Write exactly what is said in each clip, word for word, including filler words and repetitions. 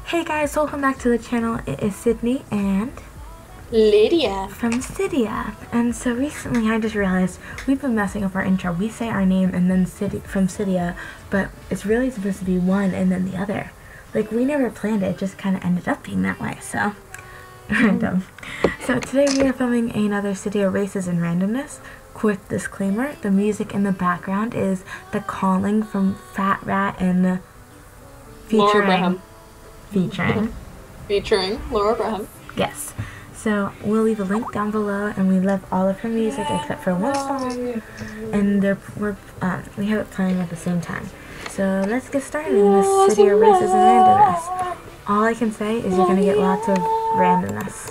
Hey guys, welcome back to the channel. It is Sydney and Lydia from Sydia. And so recently I just realized we've been messing up our intro. We say our name and then Sydia, from Sydia, but it's really supposed to be one and then the other. Like, we never planned it, it just kind of ended up being that way, so random. So today we are filming another Sydia Races and Randomness. Quick disclaimer, the music in the background is The Calling from FatRat and Laura Brehm. Featuring. Featuring Laura Brehm. Yes. So we'll leave a link down below, and we love all of her music except for one song, and they're, we're, um, we have it playing at the same time. So let's get started in this Sydia Races and Randomness. All I can say is you're gonna get lots of randomness.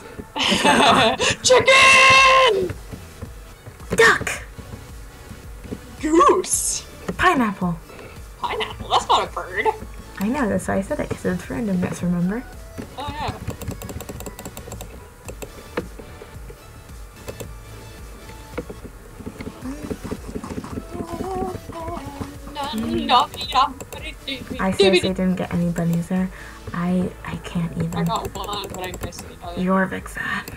Chicken! Duck! Goose! Pineapple! Pineapple? That's not a bird. I know, that's why I said it, because it's randomness, remember? Oh yeah. I seriously didn't get any bunnies there. I I can't even. I got one, but I missed it. You're Vic sad.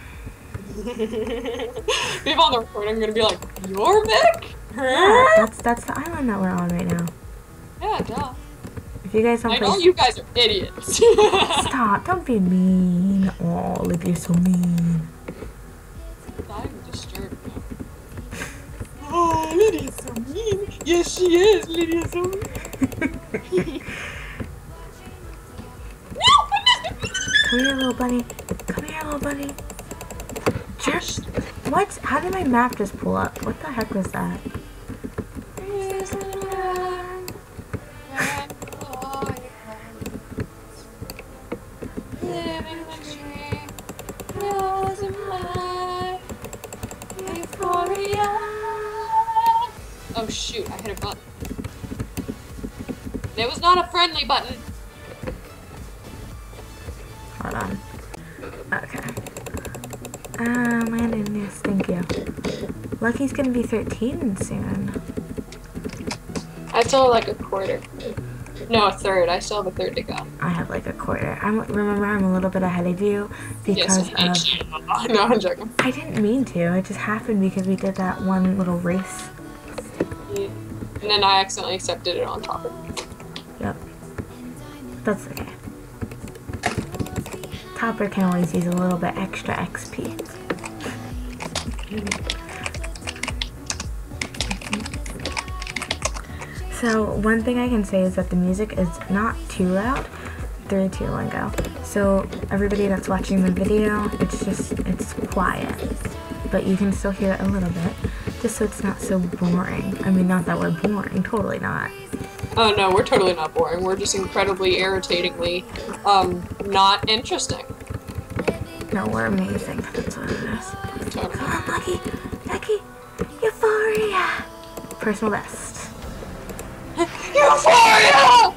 People on the recording are gonna be like, "You're Vic?" Yeah, that's that's the island that we're on right now. Yeah, duh. If you guys don't I play, know you guys are idiots. Stop! Don't be mean. Oh, Lydia's so mean. I'm disturbed now. Oh, Lydia's so mean. Yes, she is. Lydia's so mean. Come here, little bunny. Come here, little bunny. Jerk. What? How did my map just pull up? What the heck was that? Oh shoot, I hit a button. It was not a friendly button. Hold on. Okay. Um, randomness, thank you. Lucky's gonna be thirteen soon. I still have like a quarter. No, a third. I still have a third to go. I have like a quarter. I'm remember I'm a little bit ahead of you because yes, of. No, I'm joking. I didn't mean to. It just happened because we did that one little race. Yeah. And then I accidentally accepted it on top of it. Yep. That's okay. Topper can always use a little bit extra X P. So one thing I can say is that the music is not too loud. Three, two, one, go. So everybody that's watching the video, it's just, it's quiet. But you can still hear it a little bit, just so it's not so boring. I mean, not that we're boring, totally not. Oh no, we're totally not boring. We're just incredibly irritatingly, um, not interesting. No, we're amazing. That's what it is. Totally. Come on, Lucky. Lucky. Euphoria. Personal best. Euphoria!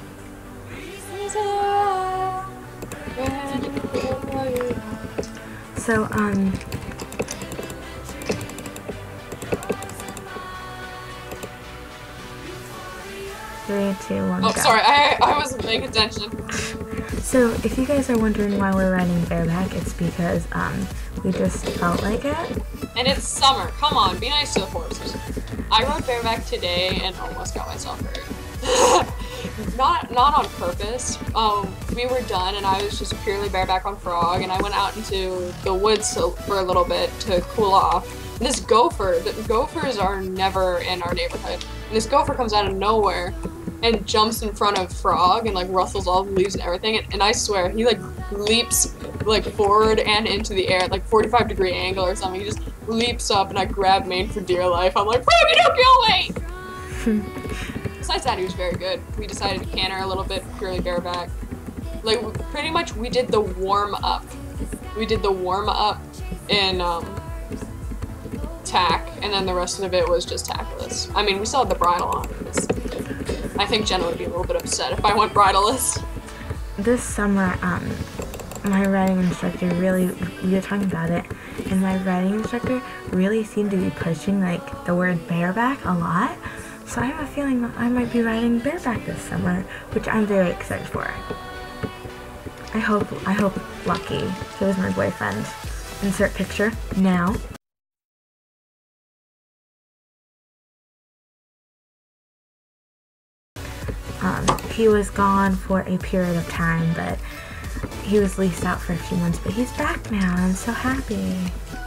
So, um... Three, two, one, oh, go. sorry, I, I wasn't paying attention. So, if you guys are wondering why we're riding bareback, it's because, um, we just felt like it. And it's summer. Come on, be nice to the horses. I rode bareback today and almost got myself hurt. not not on purpose. Um, we were done and I was just purely bareback on Frog, and I went out into the woods for a little bit to cool off. And this gopher, the gophers are never in our neighborhood. And this gopher comes out of nowhere and jumps in front of Frog and like rustles all the leaves and everything, and, and I swear he like leaps like forward and into the air at like forty-five degree angle or something. He just leaps up and I grab Maine for dear life. I'm like, Froggy, don't kill me! Besides that, he was very good. We decided to canter a little bit, purely bareback. Like, pretty much we did the warm up. We did the warm up in um, tack, and then the rest of it was just tackless. I mean, we still had the bridle on. I think Jenna would be a little bit upset if I went bridleless. This summer, um, my riding instructor really, we were talking about it, and my riding instructor really seemed to be pushing, like, the word bareback a lot. So I have a feeling that I might be riding bareback this summer, which I'm very excited for. I hope, I hope Lucky. He was my boyfriend. Insert picture now. Um, he was gone for a period of time, but he was leased out for a few months, but he's back now. I'm so happy.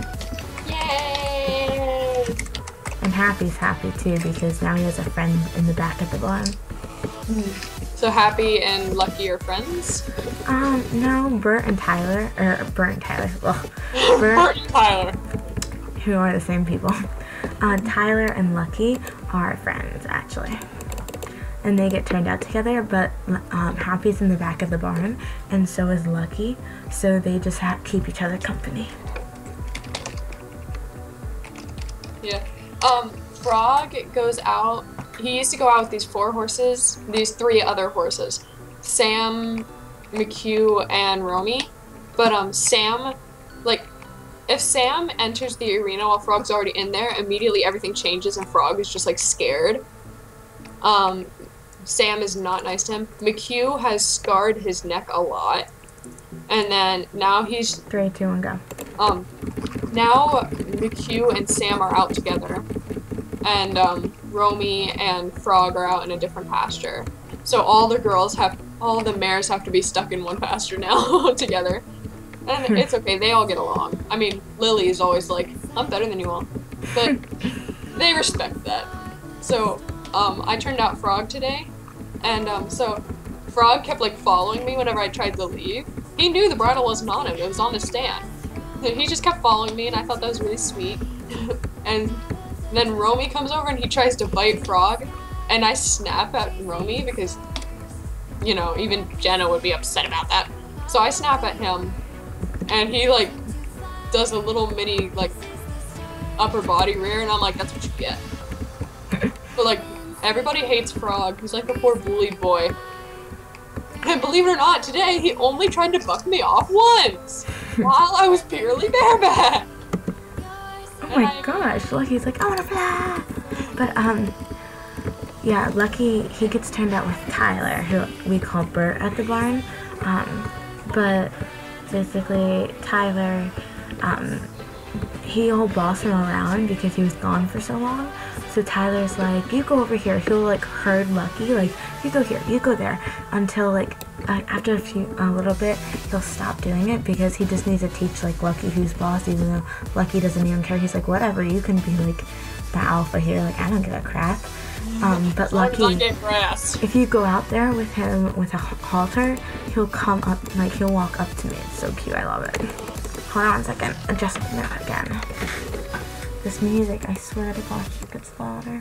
Yay! And Happy's happy too because now he has a friend in the back of the barn. So Happy and Lucky are friends? Um, no, Bert and Tyler, or Bert and Tyler, ugh. Bert, Bert and Tyler. Who are the same people. Uh, Tyler and Lucky are friends, actually. And they get turned out together, but um, Happy's in the back of the barn, and so is Lucky, so they just have keep each other company. Yeah. Um, Frog goes out, he used to go out with these four horses, these three other horses, Sam, McHugh, and Romy, but um, Sam, like, if Sam enters the arena while Frog's already in there, immediately everything changes and Frog is just, like, scared. Um, Sam is not nice to him. McHugh has scarred his neck a lot. And then now he's... Three, two, one, go. Um, now McHugh and Sam are out together. And, um, Romy and Frog are out in a different pasture. So all the girls have... All the mares have to be stuck in one pasture now together. And it's okay, they all get along. I mean, Lily is always like, I'm better than you all. But they respect that. So, um, I turned out Frog today. And, um, so Frog kept, like, following me whenever I tried to leave. He knew the bridle wasn't on him. It was on the stand. He just kept following me, and I thought that was really sweet. And then Romy comes over, and he tries to bite Frog. And I snap at Romy because, you know, even Jenna would be upset about that. So I snap at him, and he, like, does a little mini, like, upper body rear, and I'm like, that's what you get. But, like, everybody hates Frog. He's like a poor bullied boy. And believe it or not, today he only tried to buck me off once while I was purely bareback. Oh my I, gosh, Lucky's like, I wanna fly! But, um, yeah, Lucky, he gets turned out with Tyler, who we call Bert at the barn. Um, but basically, Tyler, um, he'll boss him around because he was gone for so long. So Tyler's like, you go over here. He'll like herd Lucky, like, you go here, you go there, until like uh, after a few a little bit, he'll stop doing it because he just needs to teach like Lucky who's boss. Even though Lucky doesn't even care, he's like, whatever, you can be like the alpha here. Like, I don't give a crap. Um, but Lucky, if you go out there with him with a halter, he'll come up, like he'll walk up to me. It's so cute. I love it. Hold on one second. Adjust that again. This music, I swear to gosh, it gets louder.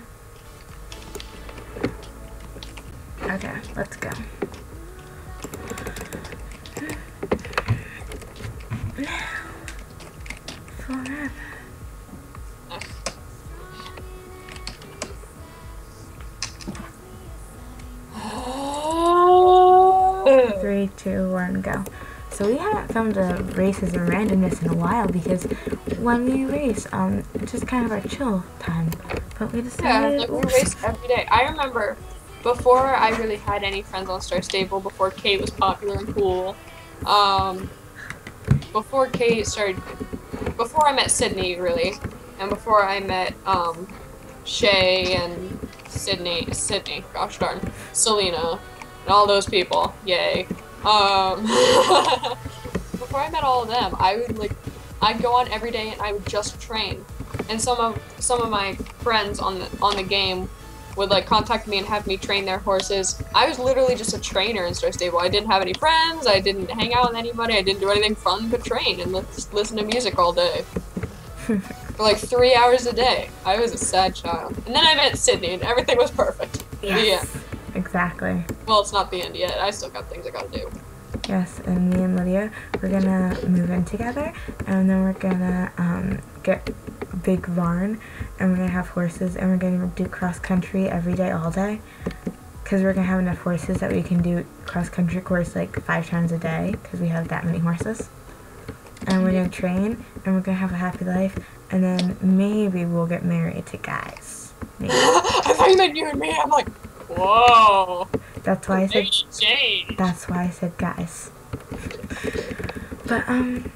Okay, let's go. Forever. Three, two, one, go. So we haven't filmed a races and randomness in a while because when we race, um, it's just kind of our chill time. But we decided... Yeah, like we race every day. I remember before I really had any friends on Star Stable, before Kate was popular and cool, um, before Kate started, before I met Sydney, really, and before I met, um, Shay and Sydney, Sydney, gosh darn, Selena, and all those people, yay. Um, before I met all of them, I would like, I'd go on every day and I would just train. And some of some of my friends on the on the game would like contact me and have me train their horses. I was literally just a trainer in Star Stable. I didn't have any friends. I didn't hang out with anybody. I didn't do anything fun but train and just listen to music all day for like three hours a day. I was a sad child. And then I met Sydney and everything was perfect. Yes. The end. Exactly. Well, it's not the end yet. I still got things I gotta do. Yes, and me and Lydia, we're gonna move in together, and then we're gonna um, get a big barn, and we're gonna have horses, and we're gonna do cross country every day, all day, because we're gonna have enough horses that we can do cross country course like five times a day, because we have that many horses. And we're gonna train, and we're gonna have a happy life, and then maybe we'll get married to guys. Maybe. I thought you meant you and me. I'm like, whoa. That's why I said. Change. That's why I said guys. But um,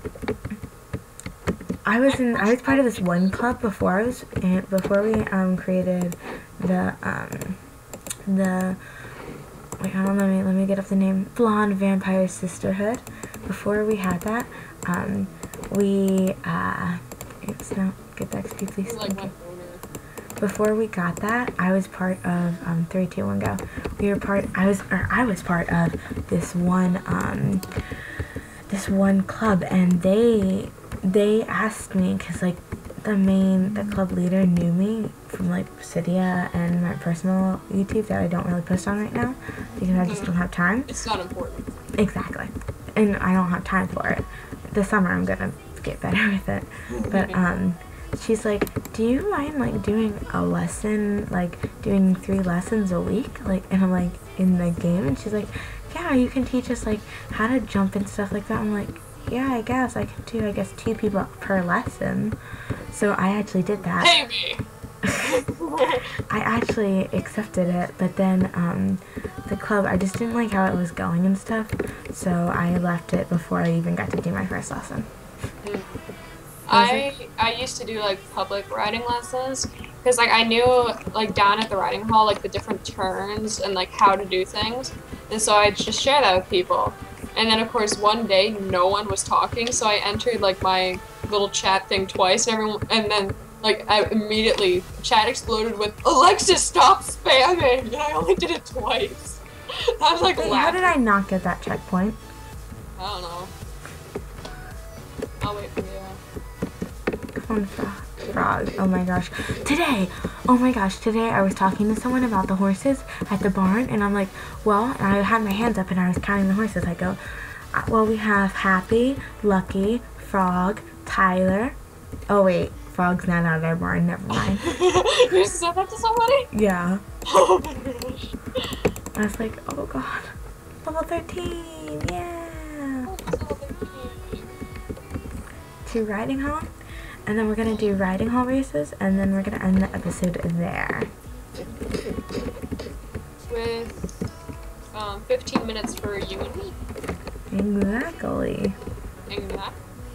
I was in. I was part of this one club before I was in, before we um created the um the wait hold on let me let me get up the name Blonde Vampire Sisterhood. Before we had that, um, we uh, oops no get back to you please. Like Thank you. my Before we got that, I was part of um three two one go. We were part. I was or I was part of this one um this one club, and they they asked me because like the main the club leader knew me from like Sydia and my personal YouTube that I don't really post on right now because I just don't have time. It's not important. Exactly, and I don't have time for it. This summer I'm gonna get better with it, but um. She's like, do you mind like doing a lesson, like doing three lessons a week, like, and I'm like in the game, and she's like, yeah, you can teach us like how to jump and stuff like that. I'm like, yeah, I guess I can do I guess two people per lesson. So I actually did that. Pay me. I actually accepted it, but then um, the club, I just didn't like how it was going and stuff, so I left it before I even got to do my first lesson. Mm. I I used to do like public riding lessons because like I knew like down at the riding hall like the different turns and like how to do things, and so I'd just share that with people. And then of course one day no one was talking, so I entered like my little chat thing twice, and everyone and then like I immediately chat exploded with Alexis, stop spamming, and I only did it twice. I was like, Wait, laughing. how did I not get that checkpoint? I don't know. I'll wait for you. Come on, frog. Frog. Oh my gosh. Today, oh my gosh, today I was talking to someone about the horses at the barn, and I'm like, well, and I had my hands up and I was counting the horses. I go, uh, well, we have Happy, Lucky, Frog, Tyler. Oh wait, Frog's not out of their barn. Never mind. You said that to somebody? Yeah. Oh my gosh. I was like, oh god, level thirteen, yeah. To riding hall. And then we're going to do riding hall races, and then we're going to end the episode there. With um, fifteen minutes for you and me. Exactly. Exactly.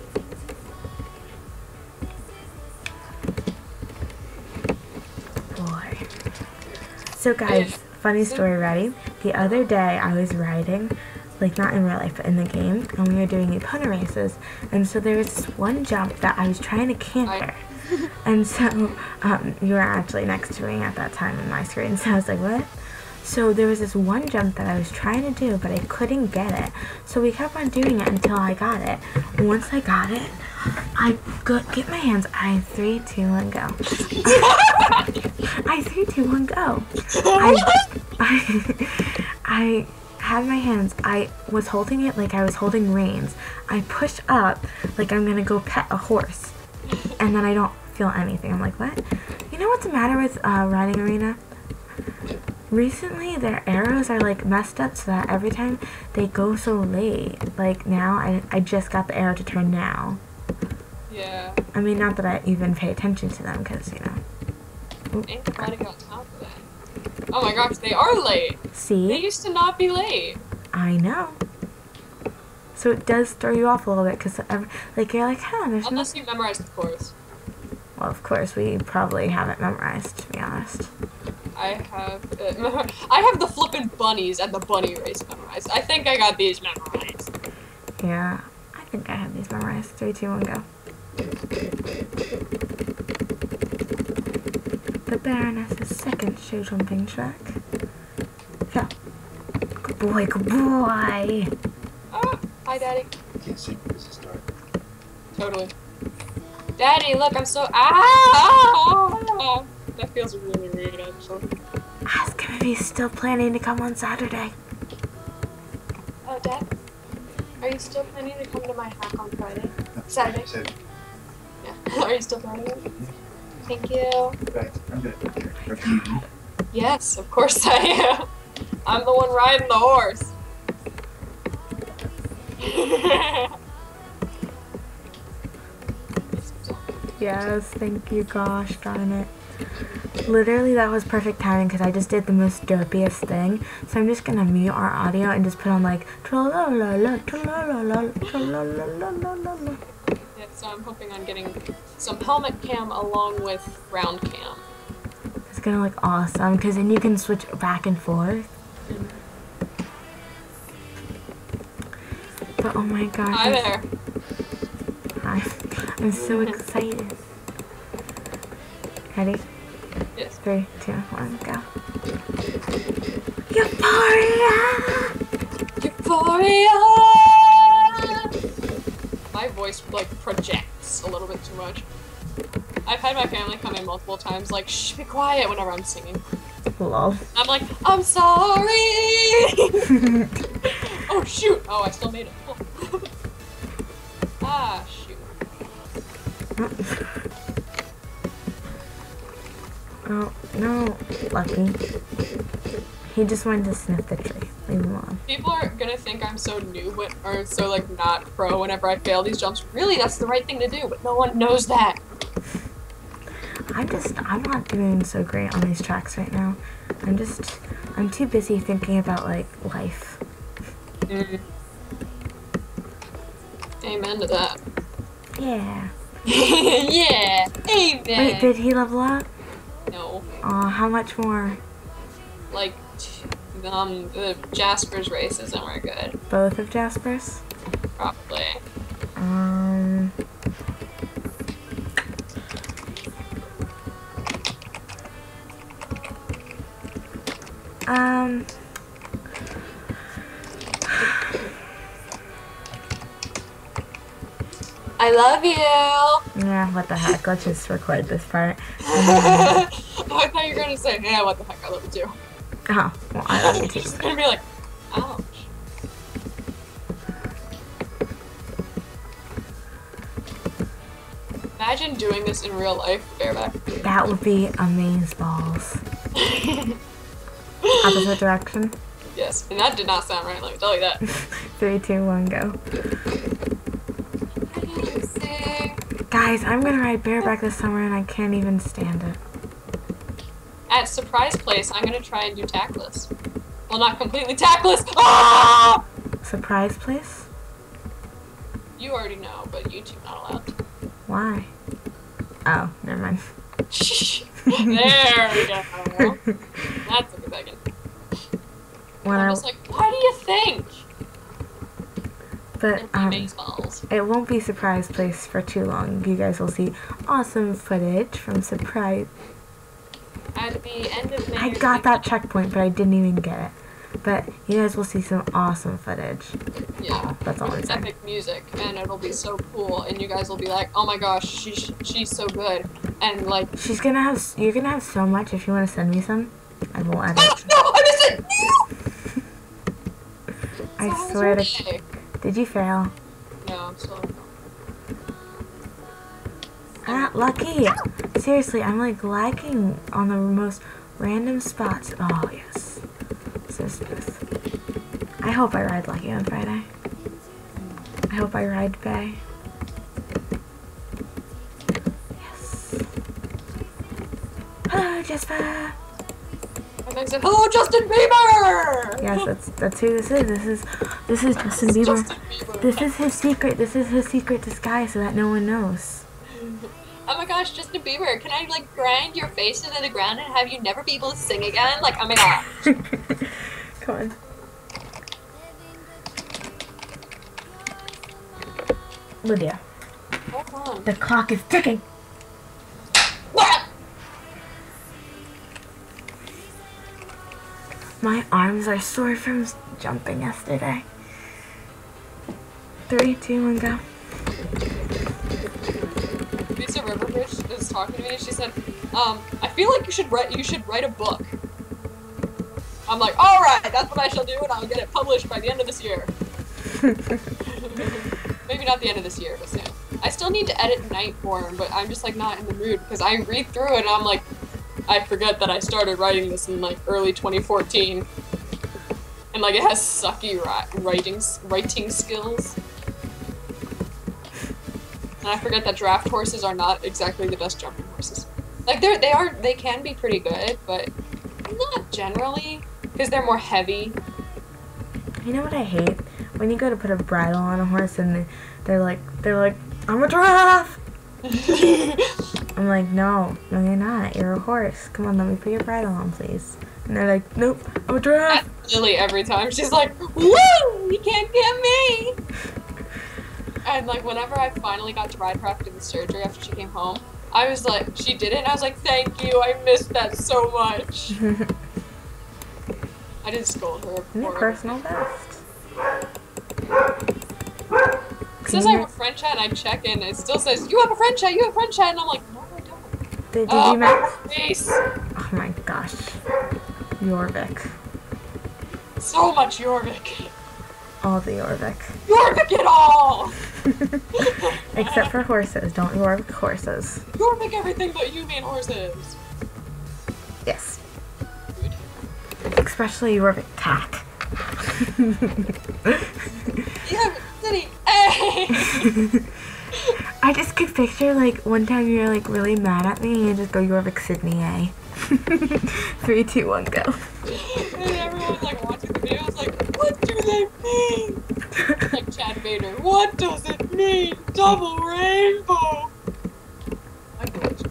Boy. So guys, funny story, ready? The other day I was riding, like not in real life, but in the game, and we were doing pony races, and so there was this one jump that I was trying to canter, and so um, you were actually next to me at that time on my screen, so I was like, what? So there was this one jump that I was trying to do, but I couldn't get it, so we kept on doing it until I got it. And once I got it, I go, get my hands, I three, two, one, go. I three, two, one, go. I, I, I had my hands, I was holding it like I was holding reins. I pushed up like I'm gonna go pet a horse, and then I don't feel anything. I'm like, what? You know what's the matter with uh, Riding Arena? Recently, their arrows are like messed up so that every time they go so late. Like now, I, I just got the arrow to turn now. Yeah. I mean, not that I even pay attention to them, because, you know. Ain't nobody got time for that. Oh my gosh, they are late. See? They used to not be late. I know. So it does throw you off a little bit, because, like, you're like, huh, there's Unless no... you memorized the course. Well, of course, we probably haven't memorized, to be honest. I have uh, I have the flippin' bunnies and the bunny race memorized. I think I got these memorized. Yeah, I think I have these memorized. Three, two, one, go. The Baroness's second show jumping track. Go. Good boy, good boy. Oh, hi, Daddy. I can't see because it's dark. Totally. Daddy, look, I'm so ah. That feels really weird, actually. Ask him if he's still planning to come on Saturday. Oh, Dad, are you still planning to come to my hack on Friday? Saturday? Saturday. Yeah. Are you still planning it? Thank you. Right, I'm good. Okay. Okay. Yes, of course I am. I'm the one riding the horse. Yes, thank you, gosh darn it. Literally, that was perfect timing because I just did the most dopiest thing. So I'm just gonna mute our audio and just put on like tra-la-la-la, tra-la-la-la, tra-la-la-la-la-la. Yeah, so I'm hoping on getting some helmet cam along with round cam. It's gonna look awesome because then you can switch back and forth. But oh my god. Hi there. Hi. I'm so excited. Ready? Yes. Three, two, one, go. Euphoria! Euphoria! My voice, like, projects a little bit too much. I've had my family come in multiple times, like, shh, be quiet whenever I'm singing. Lol. I'm like, I'm sorry! Oh, shoot! Oh, I still made it. Oh. Ah, shoot. Oh, no. Lucky. He just wanted to sniff the tree. Leave him alone. People are gonna think I'm so new, but, or so, like, not pro whenever I fail these jumps. Really, that's the right thing to do, but no one knows that. I'm just, I'm not doing so great on these tracks right now. I'm just, I'm too busy thinking about, like, life. Mm. Amen to that. Yeah. Yeah, amen. Wait, did he level up? No, Aw, how much more? like, t- um, the Jasper's race isn't very good, Both of Jasper's? probably. Um... Um... I love you. Yeah, what the heck? Let's just record this part. I thought you were gonna say, yeah, what the heck, I love you too. Oh, well, I love you too. It's gonna be like, ouch. Imagine doing this in real life, bareback. That would be amazeballs. Opposite direction. Yes, and that did not sound right, let me tell you that. Three, two, one, go. Guys, I'm gonna ride bareback this summer and I can't even stand it. At Surprise Place, I'm gonna try and do tackless. Well, not completely tackless. Ah! Surprise place? You already know, but YouTube not allowed. Why? Oh, never mind. There we go. That's a good second. When I'm I, just like, why do you think? but um, Baseballs. it won't be surprise place for too long. You guys will see awesome footage from surprise. At the end of May. I got that checkpoint, but I didn't even get it. But you guys will see some awesome footage. Yeah, That's all I'm it's saying. epic music, and it'll be so cool, and you guys will be like, oh my gosh, she's she's so good, and like. She's gonna have. You're gonna have so much. If you want to send me some, I will edit. Oh, no, I missed it. I So swear to. okay. Did you fail? No, I'm still. Ah, lucky! Seriously, I'm like lagging on the most random spots. Oh, yes. So smooth. I hope I ride lucky on Friday. I hope I ride Bay. Yes. Oh, Jasper! And I said, hello, Justin Bieber! Yes, that's that's who this is. This is this is Justin Bieber. Justin Bieber. This is his secret. This is his secret disguise so that no one knows. Oh my gosh, Justin Bieber, can I like grind your face into the ground and have you never be able to sing again? Like, oh my gosh. Come on. Lydia, Hold on. the clock is ticking. What? My arms are sore from jumping yesterday. Three, two, one, go. Lisa Riverbridge is talking to me. She said, um, I feel like you should write. You should write a book. I'm like, all right, that's what I shall do, and I'll get it published by the end of this year. Maybe not the end of this year, but soon. I still need to edit Nightborn, but I'm just like not in the mood because I read through it and I'm like, I forget that I started writing this in like early twenty fourteen, and like it has sucky ri writing writing skills. And I forget that draft horses are not exactly the best jumping horses. Like they're they are they can be pretty good, but not generally because they're more heavy. You know what I hate? When you go to put a bridle on a horse and they, they're like, they're like, I'm a giraffe. I'm like, no, no, you're not. You're a horse. Come on, let me put your bridle on, please. And they're like, nope, I'm a giraffe. Lily every time she's like, woo, you can't get me. And like whenever I finally got to ride her after the surgery, after she came home, I was like, she did it, and I was like, thank you, I missed that so much. I didn't scold her. Your personal best. It says I have a friend chat, and I check in, and it still says, you have a friend chat, you have a friend chat, and I'm like, no, I don't. Did, did oh, you max? Face. Oh my gosh. Jorvik. So much Jorvik. All the Jorvik. Jorvik it all! Except for horses. Don't Jorvik horses. Jorvik everything but you mean horses. Yes. Good. Especially Jorvik tack. Yeah, City. Hey! I just could picture like one time you're like really mad at me and you just go Jorvik Sydney A. Three, two, one, go. And everyone's like watching the video, it's like, what do they mean? Like Chad Vader, what does it mean? Double rainbow! I glitched.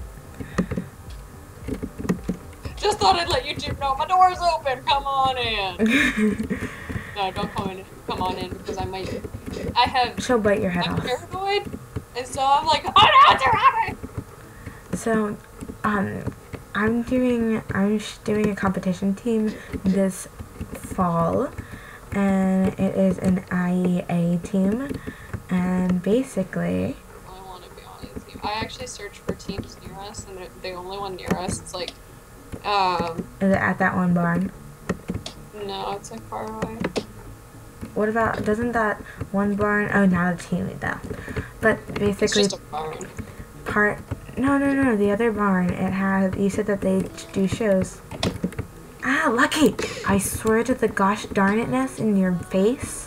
Just thought I'd let YouTube know my door's open, come on in! No, don't come in, come on in, because I might, I have, She'll bite your head I'm off. paranoid, and so I'm like, oh no, it's a rabbit! So, um, I'm doing, I'm sh- doing a competition team this fall, and it is an I E A team, and basically, I want to be on a team. I actually searched for teams near us, and they're the only one near us, it's like, um, is it at that one barn? no, it's like far away. What about, doesn't that one barn, oh, not a team though, but It's basically, just a barn. part, no, no, no, the other barn, it has, you said that they do shows. Ah, Lucky! I swear to the gosh darn itness in your face.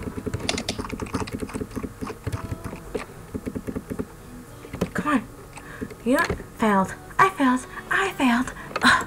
Come on. You know what? Failed. I failed. I failed. Ugh.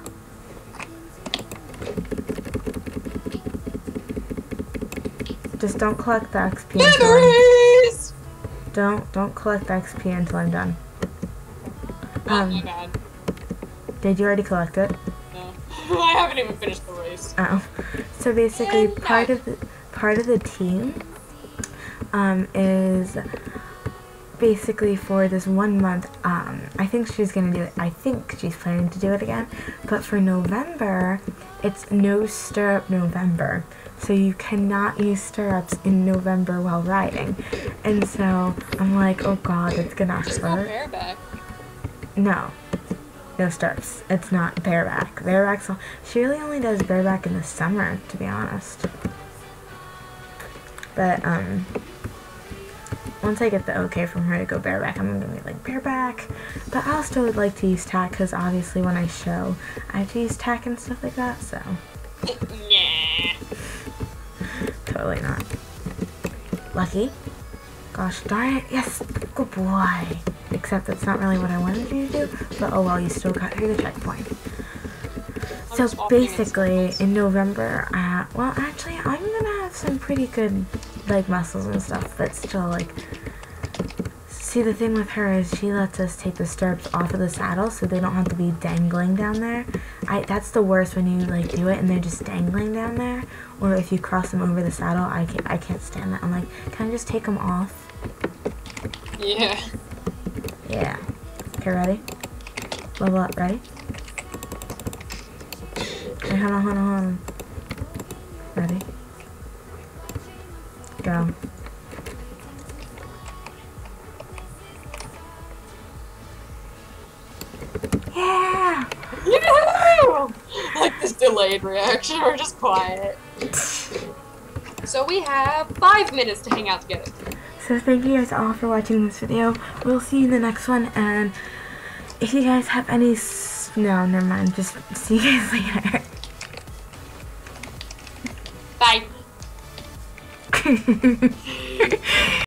Just don't collect the X P until I'm, Memories! don't, don't collect the X P until I'm done. Oh my Um, god. did you already collect it? No. I haven't even finished the race. Oh, so basically, And part no. of the part of the team um, is basically for this one month. Um, I think she's gonna do it. I think she's planning to do it again. But for November, it's no stirrup November. So you cannot use stirrups in November while riding. And so I'm like, oh god, it's gonna Just go hurt. bareback. No. No stirrups. It's not bareback. Bareback's all, she really only does bareback in the summer, to be honest. But um once I get the okay from her to go bareback, I'm gonna be like bareback. But I'll still would like to use tack because obviously when I show I have to use tack and stuff like that, so Yeah. totally not. Lucky. Gosh darn it, yes, good boy. Except that's not really what I wanted you to do, but oh well, you still got through the checkpoint. I'm So just walking in basically, circles. in November, uh, well actually, I'm gonna have some pretty good leg muscles and stuff, but still, like, see the thing with her is she lets us take the stirrups off of the saddle so they don't have to be dangling down there. I That's the worst when you, like, do it and they're just dangling down there, or if you cross them over the saddle, I can't, I can't stand that. I'm like, can I just take them off? Yeah. Yeah. Okay, ready? Level up, ready? Hey, hold on, hold on, hold on. Ready? Go. Yeah! Yoo-hoo! Like this delayed reaction, or just quiet. So we have five minutes to hang out together. So thank you guys all for watching this video. We'll see you in the next one, and if you guys have any s- no, never mind. Just see you guys later. Bye.